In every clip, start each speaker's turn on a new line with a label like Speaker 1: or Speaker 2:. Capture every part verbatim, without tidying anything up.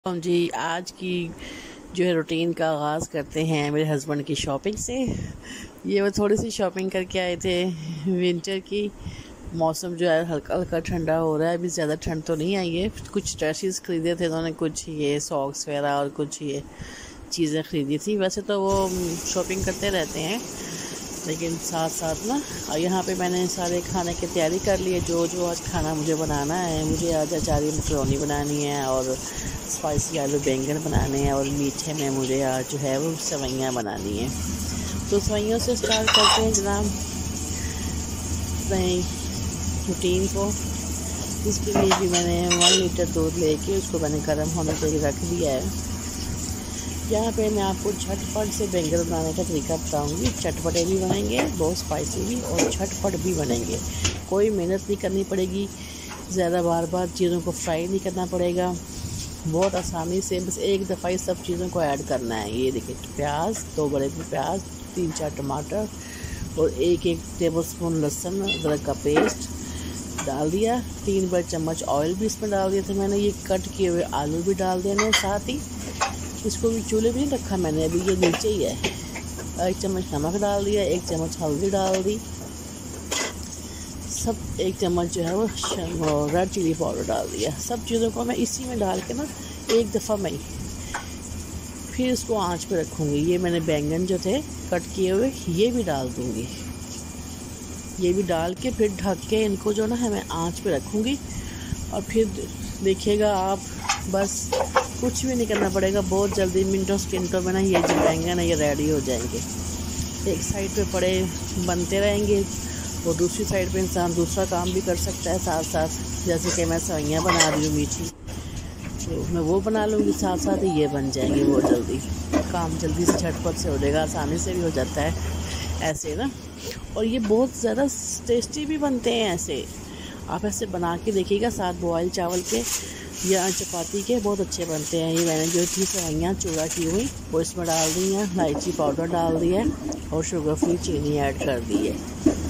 Speaker 1: हम जी आज की जो है रूटीन का आगाज़ करते हैं मेरे हस्बैंड की शॉपिंग से। ये वो थोड़ी सी शॉपिंग करके आए थे विंटर की। मौसम जो है हल्का हल्का ठंडा हो रहा है, अभी ज़्यादा ठंड तो नहीं आई है। कुछ ड्रेसेस ख़रीदे थे उन्होंने, कुछ ये सॉक्स वगैरह और कुछ ये चीज़ें ख़रीदी थी। वैसे तो वो शॉपिंग करते रहते हैं, लेकिन साथ साथ ना और यहाँ पे मैंने सारे खाने की तैयारी कर ली है। जो जो आज खाना मुझे बनाना है, मुझे आज अचारी मकरोनी बनानी है और स्पाइसी आलू बैंगन बनाने हैं, और मीठे में मुझे आज जो है वो सेवइयाँ बनानी है। तो सेवइयों से स्टार्ट करते हैं जनाब नई रूटीन को। इसके लिए भी मैंने वन लीटर दूध लेके उसको मैंने गर्म होने के लिए रख दिया है। यहाँ पे मैं आपको झटपट से बैंगन बनाने का तरीका बताऊंगी। चटपटे भी बनेंगे, बहुत स्पाइसी भी, और झटपट भी बनेंगे। कोई मेहनत नहीं करनी पड़ेगी, ज़्यादा बार बार चीज़ों को फ्राई नहीं करना पड़ेगा। बहुत आसानी से बस एक दफ़ा ये सब चीज़ों को ऐड करना है। ये देखिए, प्याज, दो बड़े प्याज, तीन चार टमाटर और एक एक टेबल स्पून लहसुन अदरक का पेस्ट डाल दिया। तीन बड़े चम्मच ऑयल भी इसमें डाल दिए थे मैंने। ये कट किए हुए आलू भी डाल देने साथ ही। इसको भी चूल्हे भी नहीं रखा मैंने, अभी ये नीचे ही है। एक चम्मच नमक डाल दिया, एक चम्मच हल्दी डाल दी, सब एक चम्मच जो है वो रेड चिली पाउडर डाल दिया। सब चीज़ों को मैं इसी में डाल के ना एक दफ़ा मैं फिर इसको आंच पे रखूँगी। ये मैंने बैंगन जो थे कट किए हुए ये भी डाल दूँगी। ये भी डाल के फिर ढक के इनको जो ना है मैं आंच पे रखूँगी। और फिर देखिएगा आप, बस कुछ भी नहीं करना पड़ेगा, बहुत जल्दी मिनटों सेकंडों में ना ये जो बैंगन है ये रेडी हो जाएंगे। एक साइड पे पड़े बनते रहेंगे और दूसरी साइड पे इंसान दूसरा काम भी कर सकता है साथ साथ। जैसे कि मैं सेवइयाँ बना रही हूँ मीठी, तो मैं वो बना लूँगी, साथ साथ ही ये बन जाएंगे बहुत जल्दी। काम जल्दी से झटपट से हो जाएगा, आसानी से भी हो जाता है ऐसे ना। और ये बहुत ज़्यादा टेस्टी भी बनते हैं ऐसे। आप ऐसे बना के देखिएगा, साथ बॉयल चावल के या चपाती के बहुत अच्छे बनते हैं। ये मैंने जो थी सेवइयाँ चूड़ा की हुई वो इसमें डाल दी है, इलायची पाउडर डाल दी है और शुगर फ्री चीनी ऐड कर दी है।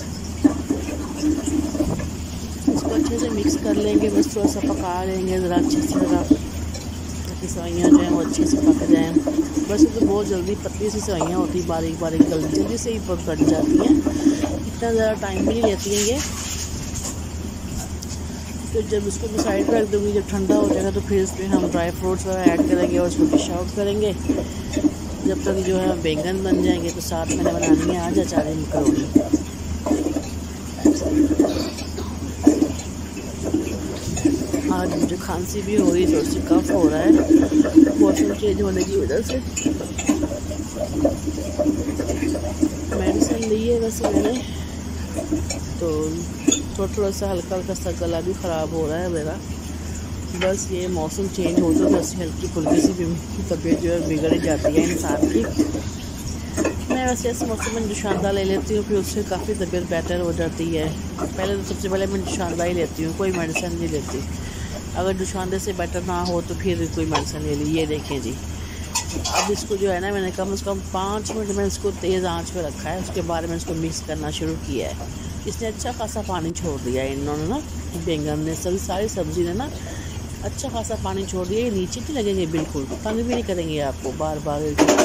Speaker 1: इसको अच्छे से मिक्स कर लेंगे, बस थोड़ा सा पका लेंगे ज़रा अच्छे से, ज़रा ताकि सेवइयाँ जो हैं वो अच्छे से पक जाएँ। बस ये तो बहुत जल्दी पतली सी सेवइयाँ होती, बारीक बारीक जल्दी जल्दी से ही बन जाती हैं, इतना ज़्यादा टाइम भी नहीं लेती हैं ये। तो जब इसको मैं साइड पर रख दूँगी, जब ठंडा हो जाएगा तो फिर इसमें हम ड्राई फ्रूट्स वगैरह ऐड करेंगे और उसको डिश आउट करेंगे। जब तक जो है बैंगन बन जाएंगे तो साथ मैंने बनानी है आज अचारी मकरोनी। आज मुझे खांसी भी हो रही, थोड़ी सी कफ हो रहा है मौसम चेंज होने की वजह से। मेडिसिन ली है वैसे मैंने, तो थोड़ा थोड़ा सा हल्का हल्का सा गला भी ख़राब हो रहा है मेरा। बस ये मौसम चेंज हो तो वैसे हल्की फुल्की सी तबीयत जो है बिगड़ जाती है इंसान की। मैं वैसे इस मौसम में दुशानदा ले लेती हूँ, फिर उससे काफ़ी तबीयत बेहतर हो जाती है। पहले तो सबसे पहले मैं दुशानदा ही लेती हूँ, कोई मेडिसिन नहीं लेती। अगर दुशानदे से बेटर ना हो तो फिर कोई मेडिसिन ले ली। ये देखें जी, अब इसको जो है ना मैंने कम से कम पाँच मिनट में इसको तेज़ आंच पे रखा है। उसके बाद में इसको मिक्स करना शुरू किया है। इसने अच्छा खासा पानी छोड़ दिया है, इन्होंने ना बैंगन ने, सभी सारी सब्ज़ी ने ना अच्छा खासा पानी छोड़ दिया। ये नीचे नहीं लगेंगे, बिल्कुल तंग भी नहीं करेंगे आपको बार बार।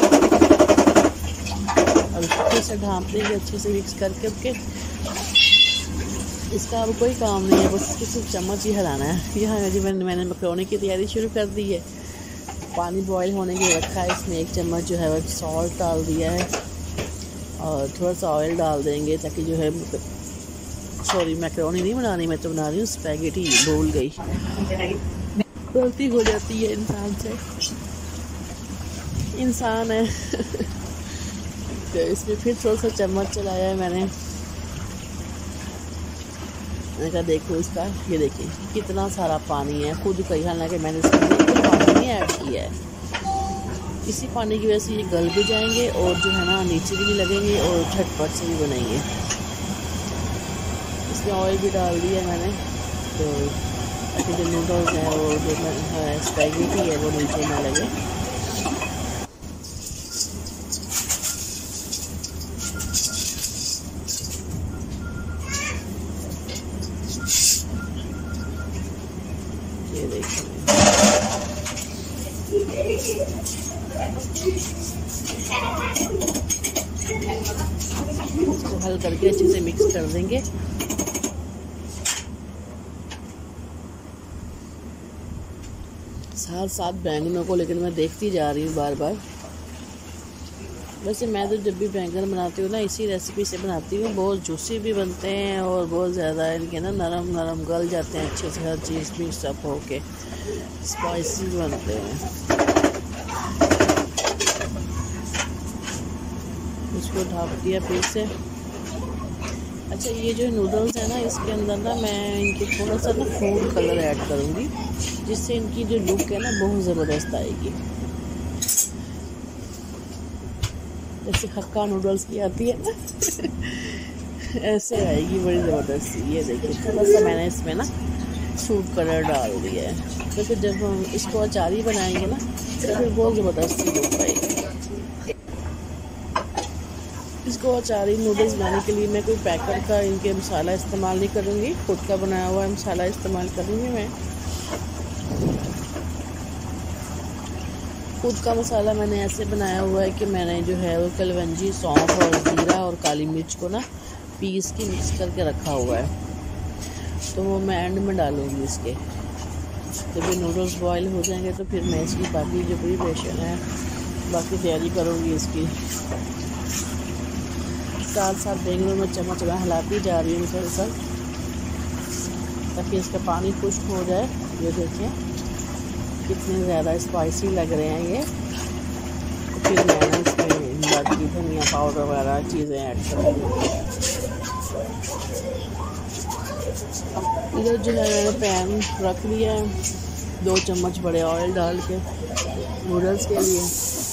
Speaker 1: अब अच्छे से ढाँप देंगे, अच्छे से मिक्स करके के इसका अब कोई काम नहीं है, बस इसको सिर्फ चम्मच ही हिलाना है। यहाँ जी मैंने मैंने मकरोनी की तैयारी शुरू कर दी है। पानी बॉयल होने के लिए रखा है, इसमें एक चम्मच जो है वो सॉल्ट डाल दिया है और थोड़ा सा ऑयल डाल देंगे ताकि जो है, सॉरी मैकरोनी नहीं बनानी, मैं तो बना रही हूँ स्पैगेटी, भूल गई, गलती हो जाती है इंसान से, इंसान है। तो इसमें फिर थोड़ा सा चम्मच चलाया है मैंने। मैंने कहा देखो इसका, ये देखिए कितना सारा पानी है खुद का ही, हालांकि मैंने इसमें पानी नहीं ऐड किया है। इसी पानी की वजह से ये गल भी जाएंगे और जो है ना नीचे भी नहीं लगेंगे और झटपट से भी बनेंगे। इसमें ऑयल भी डाल दिया मैंने, तो ताकि जो नूडल्स हैं वो जो स्पैगेटी है वो नीचे ना लगे। ये देखिए इसको हल करके अच्छे से मिक्स कर देंगे। साथ साथ बैंगनों को लेकिन मैं देखती जा रही हूँ बार बार। वैसे मैं तो जब भी बैंगन बनाती हूँ ना इसी रेसिपी से बनाती हूँ। बहुत जूसी भी बनते हैं और बहुत ज़्यादा इनके ना नरम नरम गल जाते हैं अच्छे से, हर चीज़ मिक्स अप होके स्पाइसी बनते हैं। इसको ढक दिया फिर से। अच्छा, ये जो नूडल्स है ना इसके अंदर ना मैं इनके थोड़ा सा ना फूड कलर ऐड करूँगी, जिससे इनकी जो लुक है ना बहुत ज़बरदस्त आएगी। जैसे हक्का नूडल्स की आती है ना ऐसे आएगी बड़ी ज़बरदस्त। ये देखिए थोड़ा सा मैंने इसमें ना फूड कलर डाल दिया है, क्योंकि तो जब हम इसको अचारी बनाएंगे ना तो फिर बहुत ज़बरदस्त लुक आएगी। इसको अचारी नूडल्स बनाने के लिए मैं कोई पैकेट का इनके मसाला इस्तेमाल नहीं करूँगी, खुद का बनाया हुआ मसाला इस्तेमाल करूँगी। मैं खुद का मसाला मैंने ऐसे बनाया हुआ है कि मैंने जो है वो कलवंजी, सौंफ और जीरा और काली मिर्च को ना पीस के मिक्स करके रखा हुआ है, तो वो मैं एंड में डालूँगी इसके। जब ये नूडल्स बॉयल हो जाएंगे तो फिर मैं इसकी बाकी जो प्रिपरेशन है बाकी तैयारी करूँगी इसकी। साथ साथ बैंगनों में चम्मच में हिलाती जा रही हूँ मुसलसल, ताकि इसका पानी खुश्क हो जाए। ये देखिए कितने ज़्यादा स्पाइसी लग रहे हैं ये। तो फिर मैंने इसमें बाकी धनिया पाउडर वगैरह चीज़ें ऐड कर दी। इधर जो है मैंने पैन रख लिया है, दो चम्मच बड़े ऑयल डाल के नूडल्स के लिए।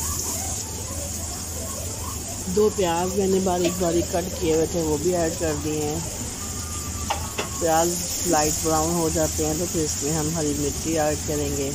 Speaker 1: दो प्याज मैंने बारीक बारीक कट किए हुए थे वो भी ऐड कर दिए हैं। प्याज लाइट ब्राउन हो जाते हैं तो फिर इसमें हम हरी मिर्ची ऐड करेंगे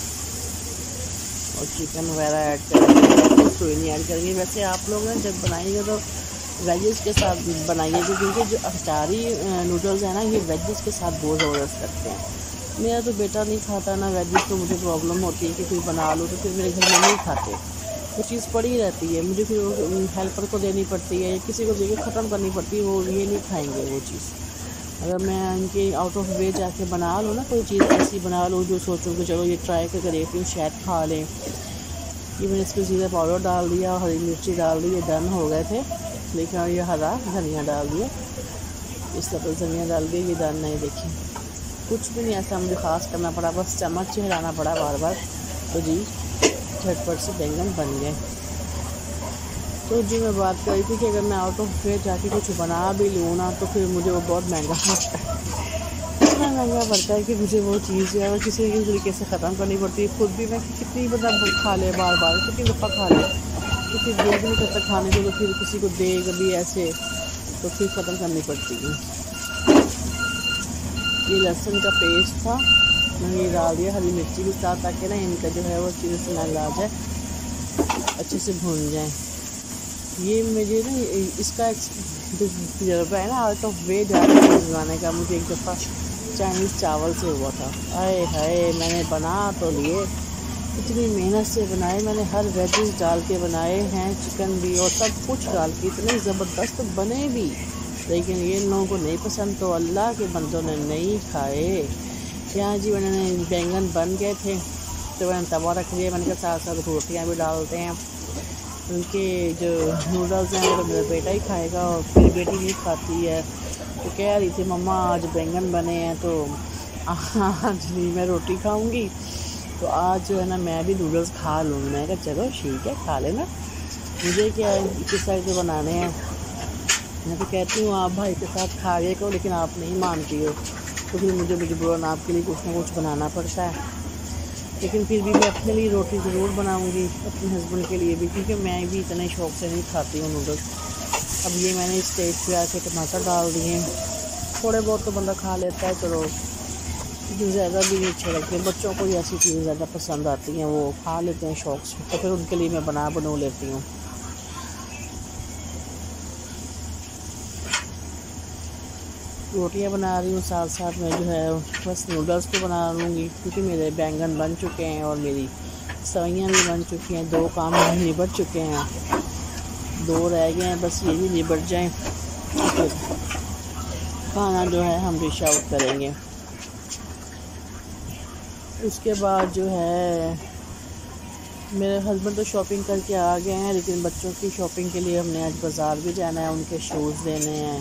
Speaker 1: और चिकन वगैरह ऐड करेंगे। कोई नहीं ऐड करेंगे। वैसे आप लोग ना जब बनाइएगा तो वेजेस के साथ बनाइए, क्योंकि जो अचारी नूडल्स है ना ये वेजेस के साथ बहुत ज़बरदस्त लगते हैं। मेरा तो बेटा नहीं खाता ना वेजेस, तो मुझे प्रॉब्लम होती है कि कोई बना लो तो फिर मेरे घर में नहीं खाते, वो चीज़ पड़ी रहती है। मुझे फिर हेल्पर को देनी पड़ती है, किसी को देकर ख़त्म करनी पड़ती है, वो ये नहीं खाएंगे वो चीज़। अगर मैं इनके आउट ऑफ वे जाके बना लूँ ना कोई चीज़ ऐसी बना लूँ जो सोचूँ कि चलो ये ट्राई करके देखती हूँ शायद खा लें। ये मैंने इसमें सीधा पाउडर डाल दिया, हरी मिर्ची डाल दी, ये डन हो गए थे। लेकिन ये हरा धनिया डाल दिया, इस तरह धनिया डाल दिया, ये डन नहीं। देखिए कुछ भी नहीं ऐसा मुझे ख़ास करना पड़ा, बस चम्मच हिलाना पड़ा बार बार, तो जी झटपट से बैंगन बन गए। तो जी मैं बात कर रही थी कि अगर मैं आउट ऑफ वे जाके कुछ बना भी लूँ ना तो फिर मुझे वो बहुत महंगा पड़ता है। इतना महंगा पड़ता है कि मुझे वो चीज़ जो है वो किसी भी तरीके से ख़त्म करनी पड़ती है। खुद भी मैं कितनी बंदा खा ले बार बार, कितनी दफ़ा खा ले, तो फिर दिल भी नहीं करता खाने को, तो फिर किसी को दे कभी ऐसे तो फिर ख़त्म करनी पड़ती है। ये लहसुन का पेस्ट था, मैंने ये डाल दिया, हरी मिर्ची के साथ, ताकि ना इनका जो है वो चीज़ स्मेल आ जाए, अच्छे से भून जाए। ये मुझे ना इसका तजर्बा है ना आउट ऑफ वे जाके बनाने का। मुझे एक दफ़ा चाइनीज़ चावल से हुआ था, आए हाय मैंने बना तो लिए, इतनी मेहनत से बनाए मैंने, हर वेजेस डाल के बनाए हैं, चिकन भी और सब कुछ डाल के, इतने ज़बरदस्त बने भी, लेकिन ये लोगों को नहीं पसंद, तो अल्लाह के बंदों ने नहीं खाए। यहाँ जी मैंने बैंगन बन गए थे तो मैंने तवा रख लिया, मैंने कहा साथ साथ रोटियाँ भी डालते हैं। उनके जो नूडल्स हैं वो तो मेरा बेटा ही खाएगा और मेरी बेटी नहीं खाती है, तो कह रही थी मम्मा आज बैंगन बने हैं तो आज नहीं मैं रोटी खाऊंगी, तो आज जो है ना मैं भी नूडल्स खा लूँगी। मैं कहा चलो ठीक है खा लेना, मुझे क्या है किस साइड से बनाने हैं। मैं तो कहती हूँ आप भाई के साथ खा गए को, लेकिन आप नहीं मानती हो, तो फिर मुझे मजबूरन आपके लिए कुछ ना कुछ बनाना पड़ता है। लेकिन फिर भी मैं अपने लिए रोटी ज़रूर बनाऊंगी, अपने हस्बैंड के लिए भी, क्योंकि मैं भी इतने शौक़ से नहीं खाती हूँ नूडल्स। अब ये मैंने इस स्टेज पे आके टमाटर डाल दिए, थोड़े बहुत तो बंदा खा लेता है, चलो लेकिन ज़्यादा भी नहीं अच्छे लगते। बच्चों को ही ऐसी चीज़ें ज़्यादा पसंद आती हैं, वो खा लेते हैं शौक़ से, तो फिर उनके लिए मैं बना बनू लेती हूँ। रोटियां बना रही हूँ, साथ साथ मैं जो है बस नूडल्स को बना लूँगी, क्योंकि मेरे बैंगन बन चुके हैं और मेरी सवैयाँ भी बन चुकी हैं, दो काम निबट चुके हैं, दो रह गए हैं, बस ये भी निबट जाएं तो खाना जो है हम डिश आउट करेंगे। उसके बाद जो है मेरे हस्बैंड तो शॉपिंग करके आ गए हैं, लेकिन बच्चों की शॉपिंग के लिए हमने आज बाज़ार भी जाना है, उनके शूज़ देने हैं।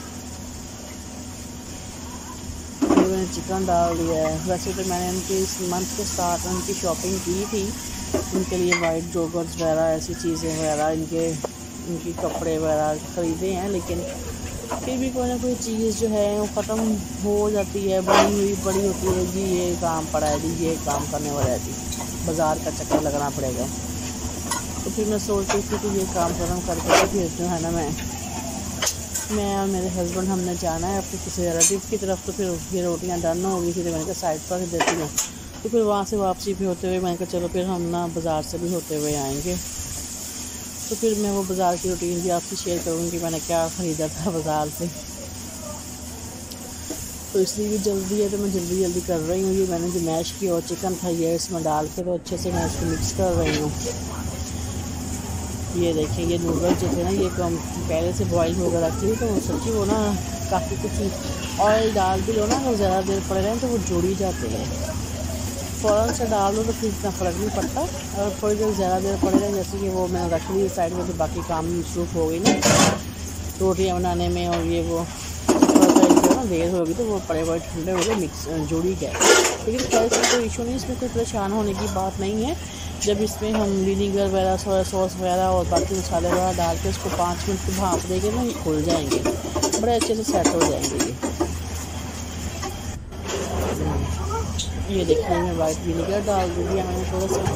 Speaker 1: मैंने चिकन डाल दिया है। वैसे तो मैंने उनके इस मंथ के स्टार्ट में उनकी शॉपिंग की थी, उनके लिए वाइट जोगर्स वगैरह ऐसी चीज़ें वगैरह इनके उनकी कपड़े वगैरह ख़रीदे हैं, लेकिन फिर भी कोई ना कोई चीज़ जो है वो ख़त्म हो जाती है, बड़ी हुई बड़ी होती है जी, ये काम पड़ा है जी, ये काम करने वाला है जी, बाज़ार का चक्कर लगाना पड़ेगा। तो फिर मैं सोच रही थी कि ये काम ख़त्म करके फिर जो है ना मैं मैं और मेरे हस्बैंड हमने जाना है अपने किसी रिलेटिव की तरफ। तो फिर ये रोटियां डन हो गई थी, तो मैंने कहा साइड पर देती हूँ। तो फिर वहाँ से वापसी भी होते हुए मैंने कहा चलो फिर हम ना बाज़ार से भी होते हुए आएंगे। तो फिर मैं वो बाज़ार की रूटीन भी आपसे शेयर करूँगी कि मैंने क्या ख़रीदा था बाज़ार से। तो इसलिए भी जल्दी है तो मैं जल्दी जल्दी कर रही हूँ। ये मैंने जो मैश किया और चिकन था ये इसमें डाल के तो अच्छे से मैं इसको मिक्स कर रही हूँ। ये देखिए ये नूडल्स जो थे ना ये कम पहले से बॉईल होकर रखी हुई, तो सच्ची वो ना काफ़ी कुछ ऑयल डाल भी लो ना तो ज़्यादा देर पड़े रहें तो वो जुड़ ही जाते हैं। फ़ौरन से डाल दो तो फिर इतना फ़र्क नहीं पड़ता, और थोड़ी देर ज़्यादा देर पड़े रहें, जैसे कि वो मैंने रख ली साइड में, तो बाकी काम मसरूफ़ हो गई ना रोटियाँ बनाने में, और ये वो थोड़ा सा जो ना देर होगी तो वो पड़े बड़े ठंडे हो गए, मिक्स जुड़ ही गए। लेकिन खैर इसमें कोई इशू नहीं, इसमें कोई परेशान होने की बात नहीं है। जब इसमें हम विनीगर वगैरह सोया सॉस वगैरह और बाकी मसाले वगैरह डाल के इसको पाँच मिनट की भाप देंगे ना, ये खुल जाएंगे, बड़े अच्छे से सेट हो जाएंगे ये। ये देखिए मैं वाइट विनीगर डाल दी है मैंने थोड़ा सा,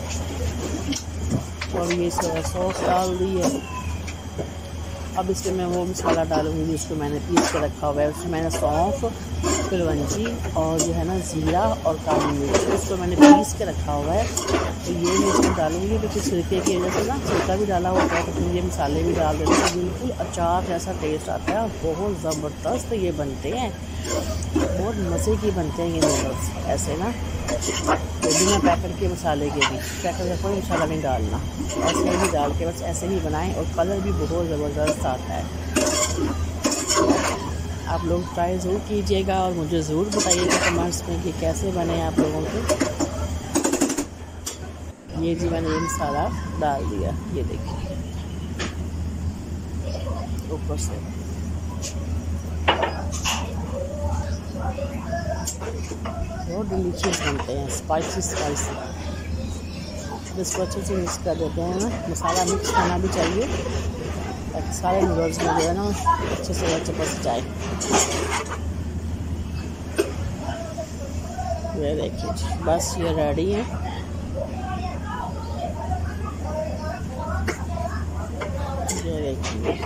Speaker 1: और ये सोया सॉस डाल दी है। अब इसमें मैं वो मसाला डालूँगी जिसको मैंने पीस के रखा हुआ है। उसमें मैंने सौंफ, कलवंजी और जो है ना ज़ीरा और काली मिर्च, इसको मैंने पीस के रखा हुआ है। तो ये मैं इसमें डालूँगी, तो फिर सिरके की वजह से ना सिरका भी डाला होता है, तो फिर ये मसाले भी डाल देते हैं, बिल्कुल अचार जैसा टेस्ट आता है। बहुत ज़बरदस्त ये बनते हैं, बहुत मज़े की बनते हैं ये नूडल्स ऐसे ना, तो बिना पैकेट के मसाले के भी, पैकेट का कोई मसाला नहीं डालना, ऐसे ही डाल के बस ऐसे ही बनाएं, और कलर भी बहुत ज़बरदस्त आता है। आप लोग ट्राई ज़रूर कीजिएगा और मुझे ज़रूर बताइएगा कमेंट्स में कि कैसे बने आप लोगों के। ये जी मैंने ये मसाला डाल दिया, ये देखिए ऊपर से। बहुत डिलीशियस बनते हैं, स्पाइसी स्पाइसी। इसको अच्छे से मिक्स कर देते हैं ना, मसाला मिक्स करना भी चाहिए ताकि सारे नूडल्स में जो है ना अच्छे से अच्छे बस जाए। ये देखिए बस ये रेडी है। ये देखिए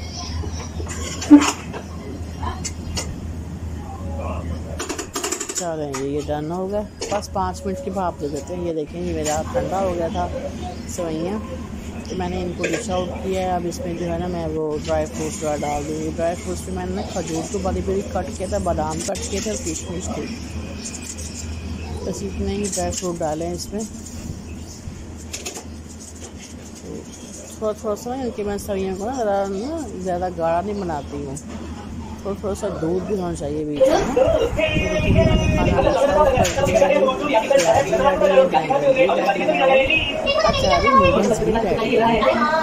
Speaker 1: चलेंगे ये डन हो गया, बस पाँच मिनट की भाप दे देते हैं। ये देखें ये मेरा ठंडा हो गया था सेवइयाँ, तो मैंने इनको डिश आउट किया है। अब इसमें जो है ना मैं वो ड्राई फ्रूट्स वगैरह डाल दूँगी। ड्राई फ्रूट्स में मैंने ना खजूर को बड़ी बड़ी कट किया था, बादाम कट किए थे और किशमिश थी, बस इतने ही ड्राई फ्रूट डालें इसमें। थोड़ा थोड़ा सा कि मैं सवइयों को ना ज़रा ना ज़्यादा गाढ़ा नहीं बनाती हूँ, थोड़ा थोड़ा सा दूध भी होना चाहिए बीच में। अच्छा अभी नूडल्स भी रेडी है,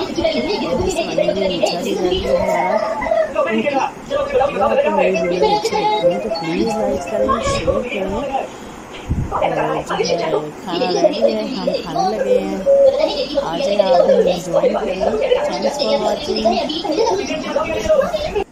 Speaker 1: आपको मेरी वीडियो अच्छी लगती है तो प्लीज़ लाइक करें, शेयर करें। और जो है खाना रेडी है, हम खाने लगे हैं, आ जाए आप भी ज्वाइन करें। Thanks for watching.